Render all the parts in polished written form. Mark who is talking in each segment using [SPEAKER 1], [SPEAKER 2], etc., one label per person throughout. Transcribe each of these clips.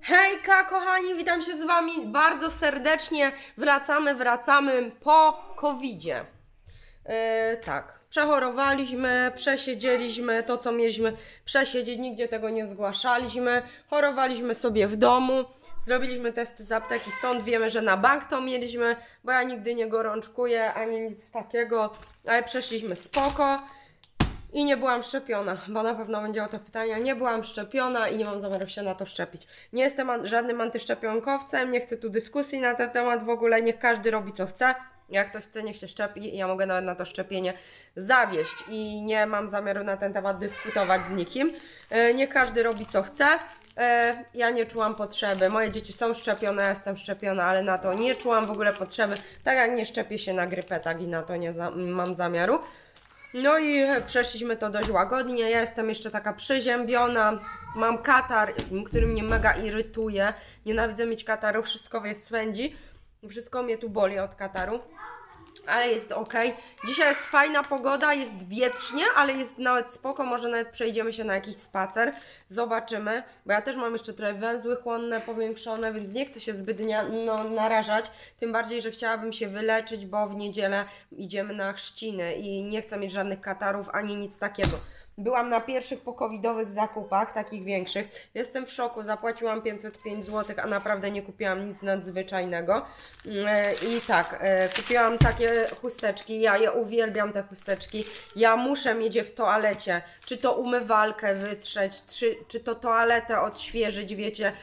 [SPEAKER 1] Hejka kochani, witam się z wami bardzo serdecznie. Wracamy po covidzie. Tak, przechorowaliśmy, przesiedzieliśmy to, co mieliśmy przesiedzieć, nigdzie tego nie zgłaszaliśmy. Chorowaliśmy sobie w domu, zrobiliśmy testy z apteki, stąd wiemy, że na bank to mieliśmy, bo ja nigdy nie gorączkuję ani nic takiego, ale przeszliśmy spoko. I nie byłam szczepiona, bo na pewno będzie o to pytania. Nie byłam szczepiona i nie mam zamiaru się na to szczepić. Nie jestem żadnym antyszczepionkowcem, nie chcę tu dyskusji na ten temat w ogóle. Niech każdy robi co chce. Jak ktoś chce, niech się szczepi. Ja mogę nawet na to szczepienie zawieść i nie mam zamiaru na ten temat dyskutować z nikim. Niech każdy robi co chce. Ja nie czułam potrzeby. Moje dzieci są szczepione, ja jestem szczepiona, ale na to nie czułam w ogóle potrzeby. Tak jak nie szczepię się na grypę, tak i na to nie mam zamiaru. No i przeszliśmy to dość łagodnie. Ja jestem jeszcze taka przeziębiona. Mam katar, który mnie mega irytuje. Nienawidzę mieć kataru, wszystko mnie swędzi. Wszystko mnie tu boli od kataru. Ale jest ok. Dzisiaj jest fajna pogoda, jest wietrznie, ale jest nawet spoko. Może nawet przejdziemy się na jakiś spacer. Zobaczymy. Bo ja też mam jeszcze trochę węzły chłonne powiększone, więc nie chcę się zbyt narażać. Tym bardziej, że chciałabym się wyleczyć, bo w niedzielę idziemy na chrzciny i nie chcę mieć żadnych katarów ani nic takiego. Byłam na pierwszych pokowidowych zakupach, takich większych. Jestem w szoku, zapłaciłam 505 zł, a naprawdę nie kupiłam nic nadzwyczajnego. I tak, kupiłam takie chusteczki, ja je uwielbiam, te chusteczki. Ja muszę mieć je w toalecie, czy to umywalkę wytrzeć, czy to toaletę odświeżyć, wiecie,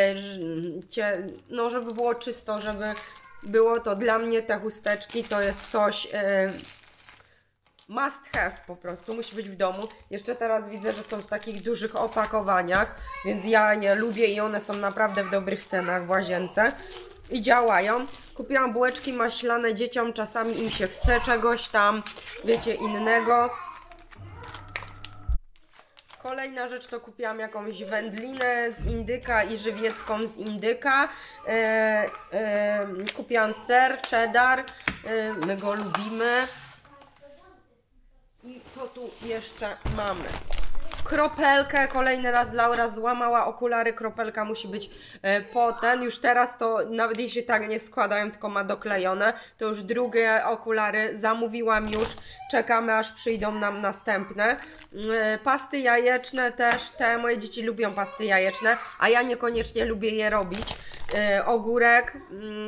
[SPEAKER 1] no żeby było czysto, żeby było to dla mnie, te chusteczki to jest coś... must have po prostu, musi być w domu. Jeszcze teraz widzę, że są w takich dużych opakowaniach, więc ja je lubię i one są naprawdę w dobrych cenach w Łazience i działają. Kupiłam bułeczki maślane dzieciom, czasami im się chce czegoś tam, wiecie, innego. Kolejna rzecz to kupiłam jakąś wędlinę z indyka i żywiecką z indyka. Kupiłam ser cheddar, my go lubimy. I co tu jeszcze mamy? Kropelkę, kolejny raz Laura złamała okulary, kropelka musi być po ten. Już teraz to nawet jeśli tak nie składają, tylko ma doklejone, to już drugie okulary zamówiłam już. Czekamy aż przyjdą nam następne. Pasty jajeczne też, moje dzieci lubią pasty jajeczne, a ja niekoniecznie lubię je robić. Ogórek.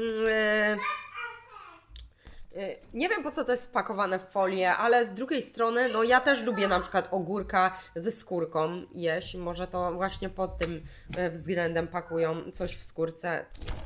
[SPEAKER 1] Nie wiem po co to jest spakowane w folię, ale z drugiej strony, no ja też lubię na przykład ogórka ze skórką jeść. Może to właśnie pod tym względem pakują coś w skórce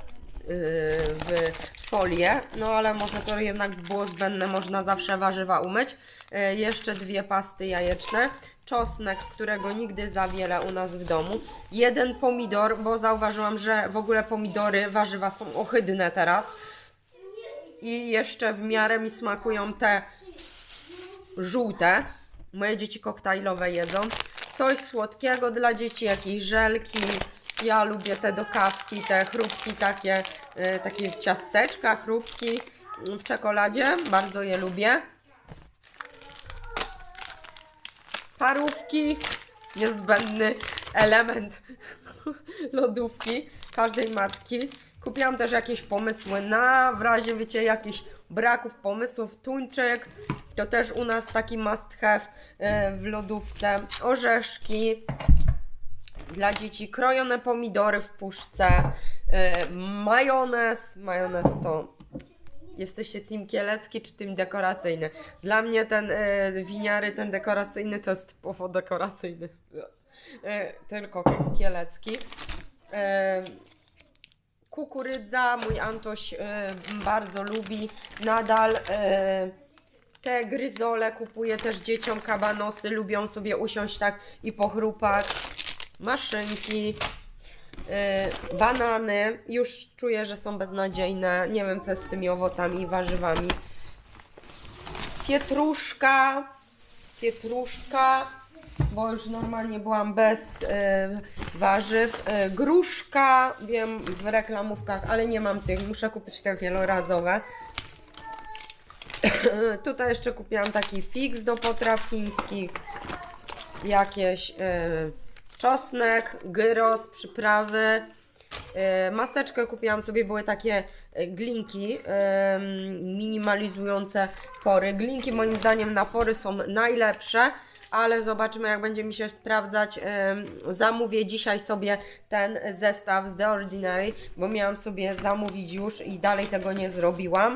[SPEAKER 1] w folię. No ale może to jednak było zbędne, można zawsze warzywa umyć. Jeszcze dwie pasty jajeczne. Czosnek, którego nigdy za wiele u nas w domu. Jeden pomidor, bo zauważyłam, że w ogóle pomidory, warzywa są ohydne teraz. I jeszcze w miarę mi smakują te żółte. Moje dzieci koktajlowe jedzą. Coś słodkiego dla dzieci, jakieś żelki. Ja lubię te do kawki, te chrupki takie, takie ciasteczka, chrupki w czekoladzie. Bardzo je lubię. Parówki. Niezbędny element lodówki każdej matki. Kupiłam też jakieś pomysły na, w razie wiecie, jakichś braków pomysłów, tuńczyk, to też u nas taki must have w lodówce, orzeszki dla dzieci, krojone pomidory w puszce, majonez to jesteście team kielecki czy team dekoracyjny? Dla mnie ten winiary, ten dekoracyjny to jest typowo dekoracyjny, tylko kielecki. Kukurydza, mój Antoś bardzo lubi nadal. Te gryzole kupuję też dzieciom, kabanosy, lubią sobie usiąść tak i pochrupać. Maszynki, banany, już czuję, że są beznadziejne, nie wiem co jest z tymi owocami i warzywami. Pietruszka, bo już normalnie byłam bez warzyw. Gruszka, wiem w reklamówkach, ale nie mam tych, muszę kupić te wielorazowe. Tutaj jeszcze kupiłam taki fix do potraw chińskich. Jakieś czosnek, gyros, przyprawy. Maseczkę kupiłam sobie, były takie glinki minimalizujące pory. Glinki moim zdaniem na pory są najlepsze, ale zobaczymy, jak będzie mi się sprawdzać. Zamówię dzisiaj sobie ten zestaw z The Ordinary, bo miałam sobie zamówić już i dalej tego nie zrobiłam.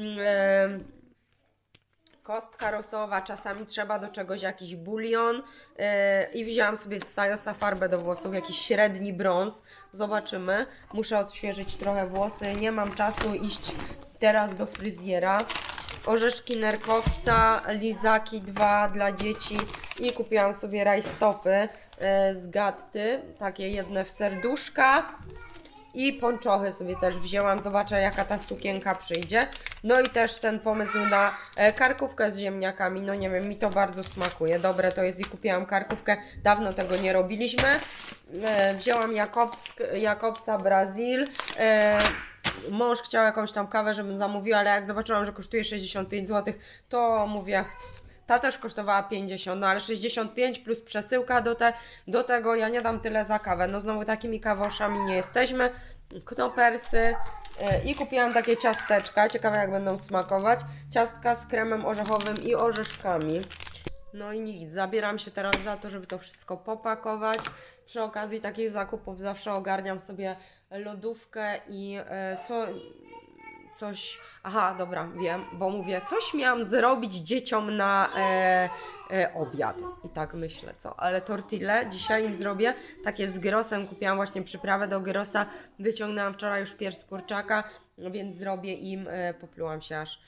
[SPEAKER 1] Kostka rosowa, czasami trzeba do czegoś jakiś bulion i wzięłam sobie z Sajosa farbę do włosów, jakiś średni brąz. Zobaczymy. Muszę odświeżyć trochę włosy, nie mam czasu iść teraz do fryzjera. Orzeszki nerkowca, lizaki 2 dla dzieci i kupiłam sobie rajstopy z Gatty, takie jedne w serduszka. I ponczochy sobie też wzięłam, zobaczę jaka ta sukienka przyjdzie. No i też ten pomysł na karkówkę z ziemniakami, no nie wiem, mi to bardzo smakuje, dobre to jest i kupiłam karkówkę, dawno tego nie robiliśmy. Wzięłam Jakobsa Brazil, mąż chciał jakąś tam kawę, żebym zamówiła, ale jak zobaczyłam, że kosztuje 65 zł, to mówię... Ta też kosztowała 50, no ale 65 plus przesyłka do tego, ja nie dam tyle za kawę. No znowu takimi kawoszami nie jesteśmy. Knopersy i kupiłam takie ciasteczka, ciekawe jak będą smakować. Ciastka z kremem orzechowym i orzeszkami. No i nic, zabieram się teraz za to, żeby to wszystko popakować. Przy okazji takich zakupów zawsze ogarniam sobie lodówkę i coś... Aha, dobra, wiem, bo mówię, coś miałam zrobić dzieciom na obiad. I tak myślę, co? Ale tortille dzisiaj im zrobię. Takie z gyrosem, kupiłam właśnie przyprawę do gyrosa. Wyciągnęłam wczoraj już pierś z kurczaka, więc zrobię im, poplułam się aż,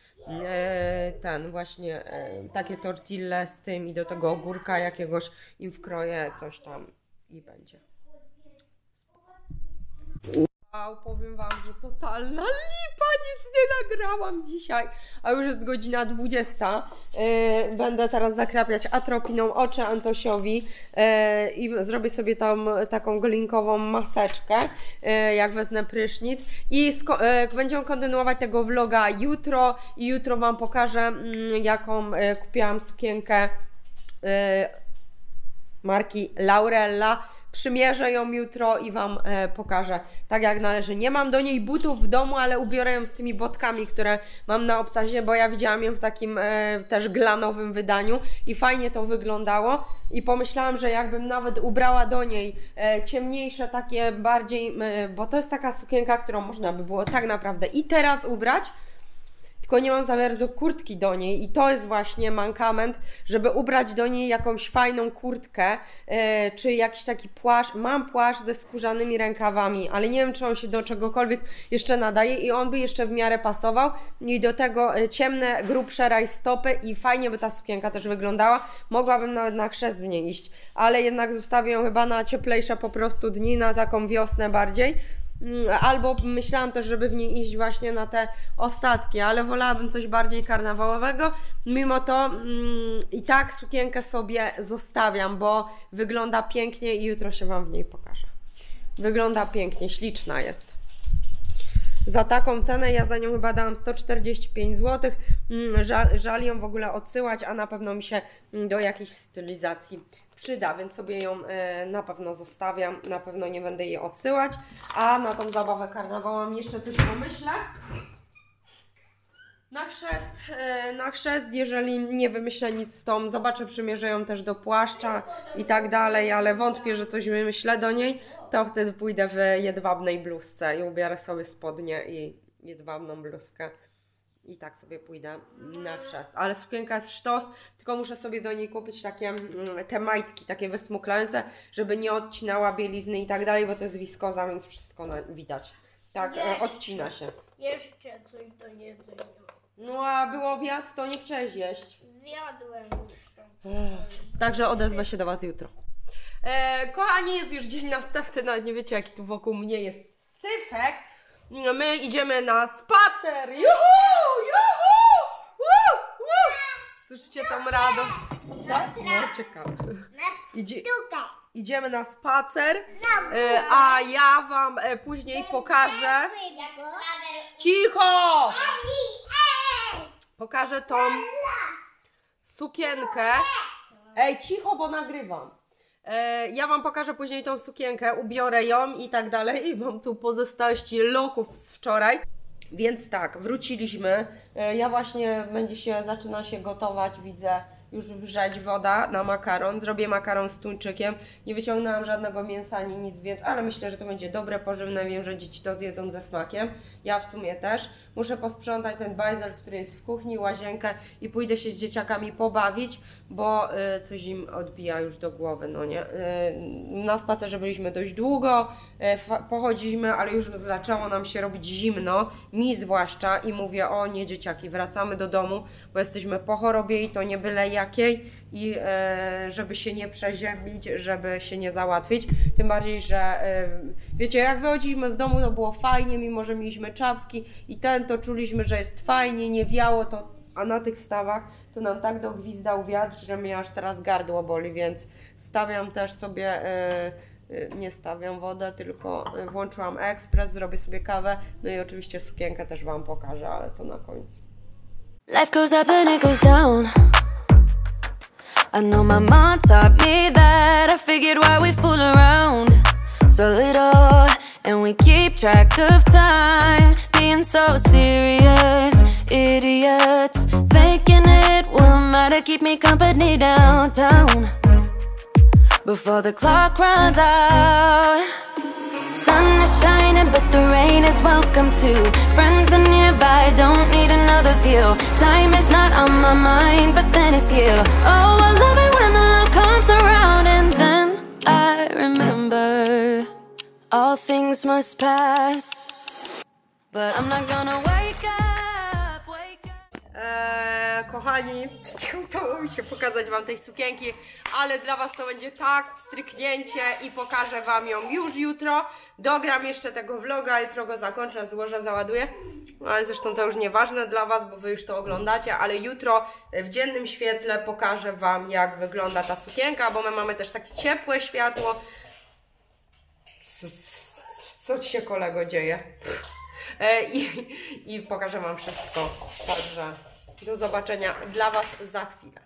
[SPEAKER 1] takie tortille z tym i do tego ogórka jakiegoś im wkroję, coś tam i będzie. Powiem Wam, że totalna lipa, nic nie nagrałam dzisiaj, a już jest godzina 20. Będę teraz zakrapiać atropiną oczy Antosiowi i zrobię sobie tam taką glinkową maseczkę, jak wezmę prysznic i będziemy kontynuować tego vloga jutro i jutro Wam pokażę, jaką kupiłam sukienkę marki Laurella. Przymierzę ją jutro i Wam pokażę tak jak należy. Nie mam do niej butów w domu, ale ubiorę ją z tymi botkami, które mam na obcazie, bo ja widziałam ją w takim też glanowym wydaniu i fajnie to wyglądało i pomyślałam, że jakbym nawet ubrała do niej ciemniejsze takie bardziej, bo to jest taka sukienka, którą można by było tak naprawdę i teraz ubrać, tylko nie mam za bardzo kurtki do niej i to jest właśnie mankament, żeby ubrać do niej jakąś fajną kurtkę, czy jakiś taki płaszcz. Mam płaszcz ze skórzanymi rękawami, ale nie wiem, czy on się do czegokolwiek jeszcze nadaje i on by jeszcze w miarę pasował i do tego ciemne, grubsze rajstopy i fajnie by ta sukienka też wyglądała. Mogłabym nawet na chrzest w niej iść, ale jednak zostawię ją chyba na cieplejsze po prostu dni, na taką wiosnę bardziej. Albo myślałam też, żeby w niej iść właśnie na te ostatki, ale wolałabym coś bardziej karnawałowego. Mimo to i tak sukienkę sobie zostawiam, bo wygląda pięknie i jutro się Wam w niej pokażę. Wygląda pięknie, śliczna jest. Za taką cenę, ja za nią chyba dałam 145 zł. Żal ją w ogóle odsyłać, a na pewno mi się do jakiejś stylizacji przyda, więc sobie ją na pewno zostawiam, na pewno nie będę jej odsyłać. A na tą zabawę karnawałam jeszcze coś pomyślę. Na chrzest, jeżeli nie wymyślę nic z tą, zobaczę, przymierzę ją też do płaszcza i tak dalej, ale wątpię, że coś wymyślę do niej, to wtedy pójdę w jedwabnej bluzce i ubiorę sobie spodnie i jedwabną bluzkę. I tak sobie pójdę na chrzest. Ale sukienka jest sztos, tylko muszę sobie do niej kupić takie te majtki, takie wysmuklające, żeby nie odcinała bielizny i tak dalej, bo to jest wiskoza, więc wszystko widać. Tak, odcina się.
[SPEAKER 2] Jeszcze coś do jedzenia.
[SPEAKER 1] No a był obiad, to nie chciałeś jeść.
[SPEAKER 2] Zjadłem już to.
[SPEAKER 1] Także odezwę się do Was jutro. Kochani, jest już dzień następny, nawet nie wiecie jaki tu wokół mnie jest syfek. My idziemy na spacer! Juhu! Juhu! Słyszycie tą radość? Tak? No, ciekawe. Idziemy na spacer, a ja Wam później pokażę. Cicho! Pokażę tą sukienkę. Ej, cicho, bo nagrywam. Ja Wam pokażę później tą sukienkę, ubiorę ją i tak dalej. I mam tu pozostałości loków z wczoraj. Więc tak, wróciliśmy. Ja właśnie zaczyna się gotować, widzę już wrzeć woda na makaron. Zrobię makaron z tuńczykiem. Nie wyciągnęłam żadnego mięsa ani nic, więc, ale myślę, że to będzie dobre, pożywne. Wiem, że dzieci to zjedzą ze smakiem. Ja w sumie też. Muszę posprzątać ten bajzel, który jest w kuchni, łazienkę i pójdę się z dzieciakami pobawić, bo coś im odbija już do głowy, no nie? Na spacerze byliśmy dość długo, pochodziliśmy, ale już zaczęło nam się robić zimno, mi zwłaszcza, i mówię: o nie, dzieciaki, wracamy do domu, bo jesteśmy po chorobie i to nie byle jakiej, i żeby się nie przeziębić, żeby się nie załatwić, tym bardziej, że wiecie, jak wychodziliśmy z domu, to było fajnie, mimo że mieliśmy czapki i to czuliśmy, że jest fajnie, nie wiało to, a na tych stawach to nam tak dogwizdał wiatr, że mnie aż teraz gardło boli, więc stawiam też sobie, nie stawiam wodę, tylko włączyłam ekspres, zrobię sobie kawę, no i oczywiście sukienkę też Wam pokażę, ale to na końcu.
[SPEAKER 3] Life goes up and it goes down. I know my mom taught me that. I figured why we fool around so little, and we keep track of time, being so serious, idiots, thinking it will matter, keep me company downtown before the clock runs out. Sun is shining, but the rain is welcome too. Friends are nearby, don't need another view. Time is not on my mind, but then it's you. Oh, I love it when the love comes around, and then I remember all things must pass, but I'm not gonna wake up, wake up.
[SPEAKER 1] Kochani, nie udało mi się pokazać Wam tej sukienki, ale dla Was to będzie tak stryknięcie i pokażę Wam ją już jutro. Dogram jeszcze tego vloga, jutro go zakończę, złożę, załaduję, ale zresztą to już nieważne dla Was, bo Wy już to oglądacie, ale jutro w dziennym świetle pokażę Wam, jak wygląda ta sukienka, bo my mamy też takie ciepłe światło. Co Ci się, kolego, dzieje? I pokażę Wam wszystko, także do zobaczenia dla Was za chwilę.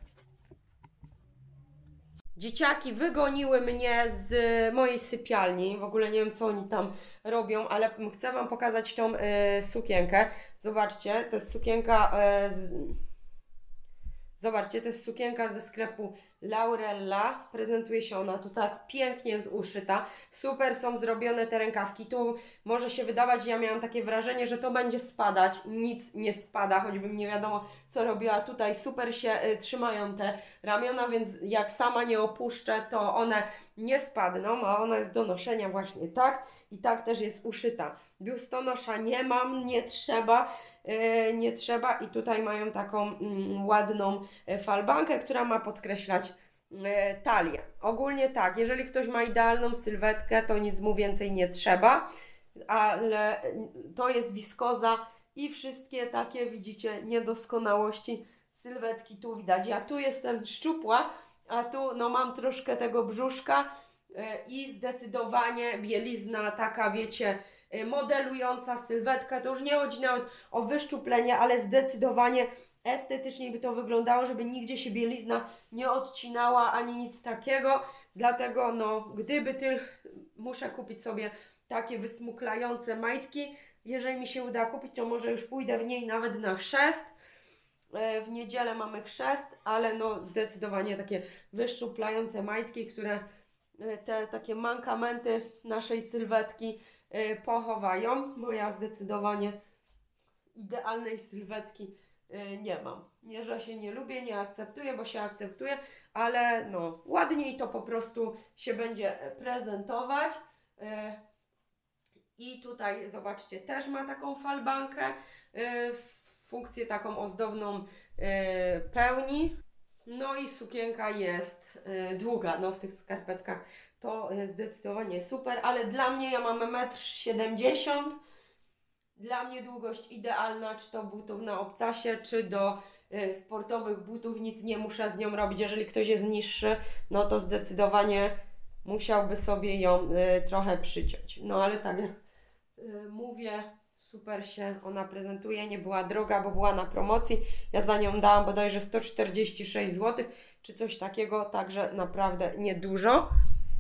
[SPEAKER 1] Dzieciaki wygoniły mnie z mojej sypialni. W ogóle nie wiem, co oni tam robią, ale chcę Wam pokazać tą sukienkę. Zobaczcie, to jest sukienka Zobaczcie, to jest sukienka ze sklepu Laurella. Prezentuje się ona tu tak pięknie, jest uszyta. Super są zrobione te rękawki. Tu może się wydawać, ja miałam takie wrażenie, że to będzie spadać. Nic nie spada, choćbym nie wiadomo co robiła. Tutaj super się trzymają te ramiona, więc jak sama nie opuszczę, to one nie spadną, a ona jest do noszenia właśnie tak. I tak też jest uszyta. Biustonosza nie mam, nie trzeba. Nie trzeba, i tutaj mają taką ładną falbankę, która ma podkreślać talię. Ogólnie tak, jeżeli ktoś ma idealną sylwetkę, to nic mu więcej nie trzeba, ale to jest wiskoza i wszystkie takie, widzicie, niedoskonałości sylwetki tu widać. Ja tu jestem szczupła, a tu no mam troszkę tego brzuszka i zdecydowanie bielizna taka, wiecie, modelująca sylwetkę. To już nie chodzi nawet o wyszczuplenie, ale zdecydowanie estetycznie by to wyglądało, żeby nigdzie się bielizna nie odcinała ani nic takiego. Dlatego no, muszę kupić sobie takie wysmuklające majtki. Jeżeli mi się uda kupić, to może już pójdę w niej nawet na chrzest. W niedzielę mamy chrzest, ale no zdecydowanie takie wyszczuplające majtki, które te takie mankamenty naszej sylwetki pochowają, bo ja zdecydowanie idealnej sylwetki nie mam. Nie, że się nie lubię, nie akceptuję, bo się akceptuję, ale no ładniej to po prostu się będzie prezentować. I tutaj zobaczcie, też ma taką falbankę, funkcję taką ozdobną pełni. No i sukienka jest długa, no w tych skarpetkach to zdecydowanie super, ale dla mnie, ja mam 1,70 m, dla mnie długość idealna, czy to butów na obcasie, czy do sportowych butów, nic nie muszę z nią robić. Jeżeli ktoś jest niższy, no to zdecydowanie musiałby sobie ją trochę przyciąć. No ale tak jak mówię, Super się ona prezentuje, nie była droga, bo była na promocji. Ja za nią dałam bodajże 146 zł, czy coś takiego, także naprawdę niedużo.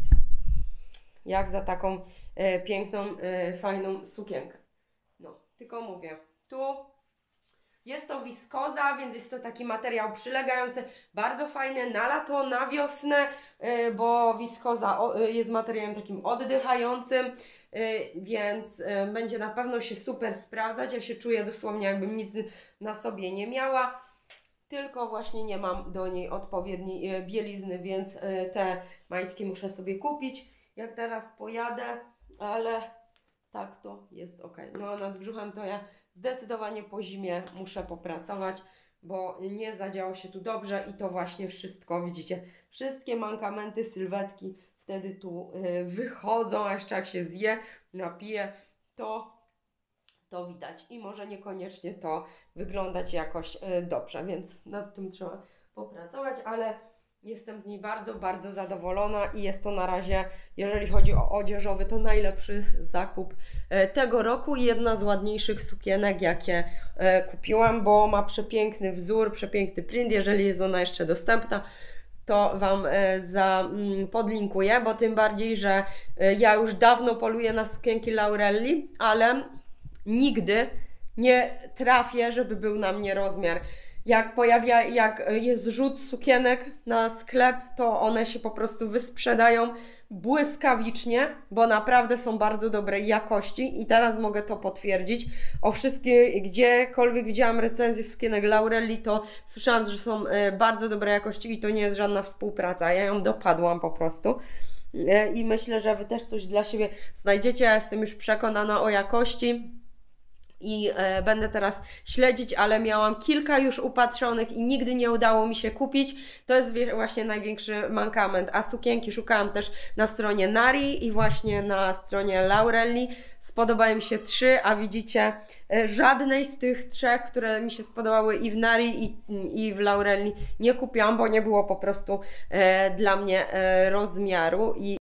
[SPEAKER 1] Jak za taką piękną, fajną sukienkę. No, tylko mówię, tu jest to wiskoza, więc jest to taki materiał przylegający, bardzo fajny na lato, na wiosnę, bo wiskoza jest materiałem takim oddychającym, więc będzie na pewno się super sprawdzać. Ja się czuję dosłownie, jakbym nic na sobie nie miała, tylko właśnie nie mam do niej odpowiedniej bielizny, więc te majtki muszę sobie kupić, jak teraz pojadę, ale tak to jest ok. No a nad brzuchem to ja zdecydowanie po zimie muszę popracować, bo nie zadziało się tu dobrze i to właśnie wszystko, widzicie, wszystkie mankamenty, sylwetki wtedy tu wychodzą, a jeszcze jak się zje, napije, to widać i może niekoniecznie to wyglądać jakoś dobrze, więc nad tym trzeba popracować, ale jestem z niej bardzo, bardzo zadowolona i jest to na razie, jeżeli chodzi o odzieżowy, to najlepszy zakup tego roku i jedna z ładniejszych sukienek, jakie kupiłam, bo ma przepiękny wzór, przepiękny print. Jeżeli jest ona jeszcze dostępna, to Wam podlinkuję, bo tym bardziej, że ja już dawno poluję na sukienki Laurelli, ale nigdy nie trafię, żeby był na mnie rozmiar. Jak jest rzut sukienek na sklep, to one się po prostu wysprzedają błyskawicznie, bo naprawdę są bardzo dobrej jakości i teraz mogę to potwierdzić. O wszystkie, gdziekolwiek widziałam recenzję sukienek Laurelli, to słyszałam, że są bardzo dobrej jakości i to nie jest żadna współpraca. Ja ją dopadłam po prostu. I myślę, że Wy też coś dla siebie znajdziecie. Ja jestem już przekonana o jakości i będę teraz śledzić, ale miałam kilka już upatrzonych i nigdy nie udało mi się kupić. To jest właśnie największy mankament. A sukienki szukałam też na stronie Nari i właśnie na stronie Laurelli. Spodobały mi się 3, a widzicie, żadnej z tych 3, które mi się spodobały i w Nari i w Laurelli nie kupiłam, bo nie było po prostu dla mnie rozmiaru.